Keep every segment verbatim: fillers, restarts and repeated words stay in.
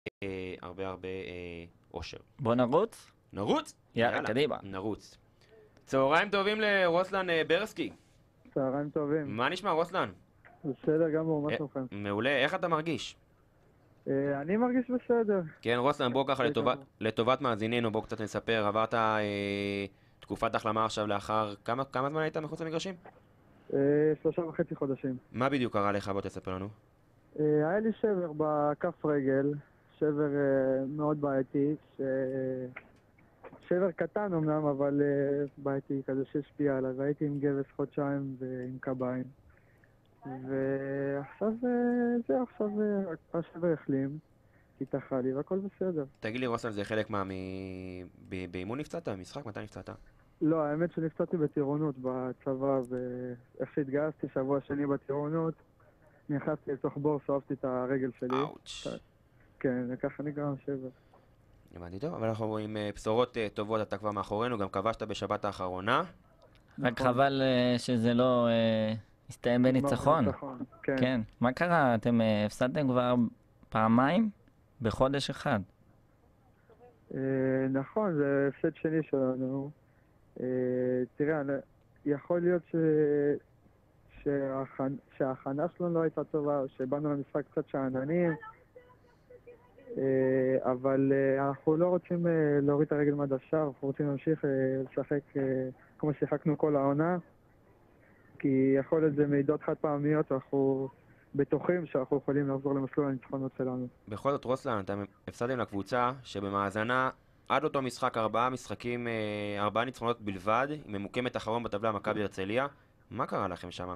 אה, הרבה הרבה אה, אושר. בוא נרוץ? נרוץ? יאללה, קדימה. נרוץ. צהריים טובים לרוסלן אה, ברסקי. צהריים טובים. מה נשמע רוסלן? בסדר גמור, מה אה, שלומכם? מעולה, איך אתה מרגיש? אה, אני מרגיש בסדר. כן, רוסלן, בוא ככה בסדר לטובת, גמור. לטובת מאזינינו, בוא קצת נספר. עברת אה, תקופת החלמה עכשיו לאחר, כמה, כמה זמן היית מחוץ למגרשים? אה, שלושה וחצי חודשים. מה בדיוק קרה לך? בוא תספר לנו. אה, היה לי שבר בכף רגל, שבר אה, מאוד בעייתי, ש... שבר קטן אמנם, אבל אה, בעייתי כזה שהשפיע עליי, והייתי עם גבס חודשיים ועם קביים. ועכשיו אה, זהו, עכשיו אה, השבר החלים, התאחה לי והכל בסדר. תגיד לי, רוסלן, זה חלק מה... מ... ב- באימון נפצעת? במשחק? מתי נפצעת? לא, האמת שנפצעתי בטירונות בצבא, ואיך שהתגייסתי שבוע שני בטירונות, נכנסתי לתוך בור, סובבתי את הרגל שלי. אאוץ'. כן, וככה נגרם שבר. הבנתי טוב, אבל אנחנו רואים אה, בשורות אה, טובות, אתה כבר מאחורינו, גם כבשת בשבת האחרונה. רק חבל אה, שזה לא אה, הסתיים בניצחון. ניצחון, כן. כן. מה קרה? אתם אה, הפסדתם כבר פעמיים בחודש אחד. אה, נכון, זה הפסד שני שלנו. אה, תראה, אני- יכול להיות ש... שההכנ... שההכנה שלנו לא הייתה טובה, או שבאנו למשחק קצת שאננים, אה, אבל אה, אנחנו לא רוצים אה, להוריד את הרגל מהדשא, אנחנו רוצים להמשיך אה, לשחק אה, כמו ששיחקנו כל העונה, כי יכול להיות זה מעידות חד פעמיות, ואנחנו בטוחים שאנחנו יכולים לחזור למסלול הניצחונות שלנו. בכל זאת, רוסלן, אתם הפסדתם לקבוצה שבמאזנה עד אותו משחק ארבעה משחקים, אה, ארבעה ניצחונות בלבד, היא ממוקמת אחרון בטבלה מכבי הרצליה. מה קרה לכם שמה?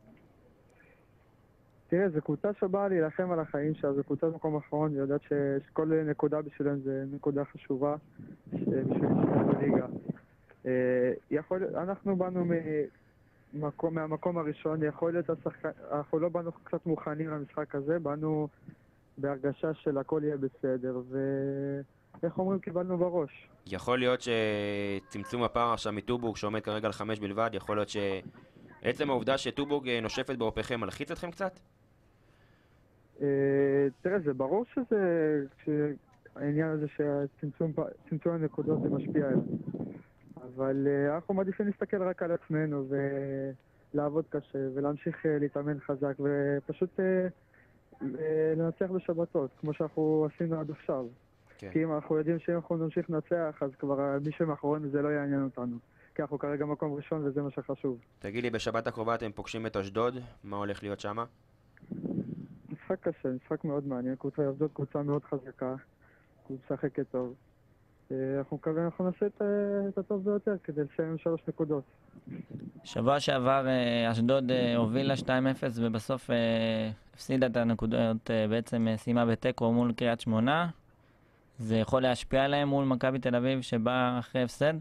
תראה, זו קבוצה שבאה להילחם על החיים שלה, זו קבוצת מקום אחרון, היא יודעת ש- שכל נקודה בשבילם זה נקודה חשובה ש- בשביל לשמור בליגה. אה, יכול, אנחנו באנו ממקום, מהמקום הראשון, יכול להיות השחקן, אנחנו לא באנו קצת מוכנים למשחק הזה, באנו בהרגשה של הכל יהיה בסדר, ואיך אומרים, קיבלנו בראש. יכול להיות שצמצום הפער עכשיו מטובורג שעומד כרגע על חמש בלבד, יכול להיות שעצם העובדה שטובורג אה, נושפת בעורפכם מלחיץ אתכם קצת? אה, תראה, זה ברור שזה, העניין הזה שהצמצום פ- צמצום הנקודות זה משפיע עלינו. אבל אה, אנחנו מעדיפים להסתכל רק על עצמנו ולעבוד קשה ולהמשיך אה, להתאמן חזק ופשוט אה, אה, לנצח בשבתות, כמו שאנחנו עשינו עד עכשיו. כן. כי אם אנחנו יודעים שאם אנחנו נמשיך לנצח, אז כבר אה, מי שמאחורינו זה לא יעניין אותנו. כי אנחנו כרגע מקום ראשון וזה מה שחשוב. תגיד לי, בשבת הקרובה אתם פוגשים את אשדוד, מה הולך להיות שמה? משחק קשה, משחק מאוד מעניין, קבוצה אשדוד קבוצה מאוד חזקה, קבוצה משחקת טוב. אה, אנחנו מקווים, אנחנו נעשה את, ה- את הטוב ביותר כדי לסיים עם שלוש נקודות. שבוע שעבר אה, אשדוד אה, הובילה שתיים אפס ובסוף אה, הפסידה את הנקודות, אה, בעצם אה, סיימה בתיקו מול קריית שמונה. זה יכול להשפיע עליהם מול מכבי תל אביב שבא אחרי הפסד?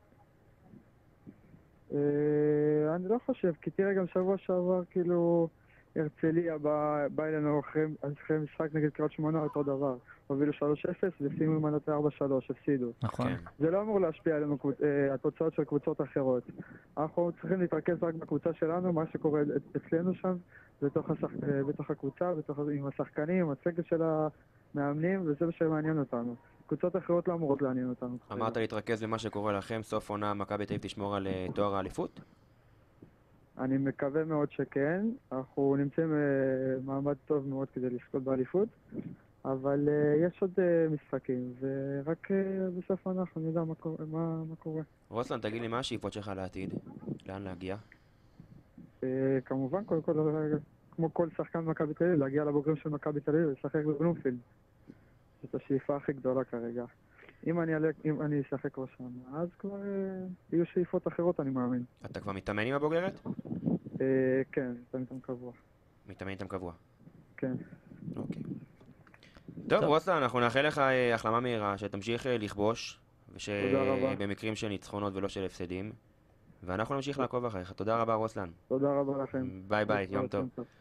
אה, אני לא חושב, כי תראה גם שבוע שעבר כאילו הרצליה בא, בא אלינו אחרי, אחרי משחק נגד קריית שמונה אותו דבר. הובילו שלוש אפס וסיימו עם מנתה ארבע שלוש, הפסידו. נכון. כן. זה לא אמור להשפיע עלינו קבוצ- אה, התוצאות של קבוצות אחרות. אנחנו צריכים להתרכז רק בקבוצה שלנו, מה שקורה אצלנו שם, בתוך, השח... אה, בתוך הקבוצה, בתוך... עם השחקנים, עם הסגל של המאמנים, וזה מה שמעניין אותנו. קבוצות אחרות לא אמורות לעניין אותנו. אמרת להתרכז במה שקורה לכם, סוף עונה מכבי תל אביב תשמור על אה, תואר האליפות? אני מקווה מאוד שכן, אנחנו נמצאים במעמד טוב מאוד כדי לזכות באליפות, אבל uh, יש עוד uh, משחקים, ורק uh, בסוף העונה אנחנו נדע מה, קור... מה, מה קורה. רוסלן, תגיד לי, מה השאיפות שלך לעתיד? לאן להגיע? Uh, כמובן, קודם כל, כמו כל שחקן מכבי תל אביב, להגיע לבוגרים של מכבי תל אביב ולשחק בבלומפילד. זאת השאיפה הכי גדולה כרגע. אם אני, עלה, אם אני אשחק כבר שם, אז כבר uh, יהיו שאיפות אחרות, אני מאמין. אתה כבר מתאמן עם הבוגרת? Uh, כן, זה איתם קבוע. מתאמן איתם קבוע. כן. אוקיי. טוב, טוב. רוסלן, אנחנו נאחל לך אה, החלמה מהירה, שתמשיך אה, לכבוש, תודה רבה. ושבמקרים של ניצחונות ולא של הפסדים, ואנחנו נמשיך לעקוב אחריך. תודה רבה, רוסלן. תודה רבה לכם. ביי ביי, יום טוב. טוב.